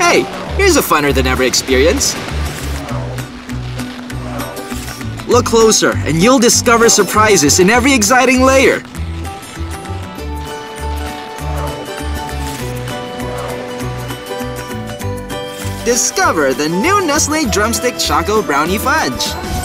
Hey, here's a funner than ever experience. Look closer, and you'll discover surprises in every exciting layer. Discover the new Nestle Drumstick Choco Brownie Fudge.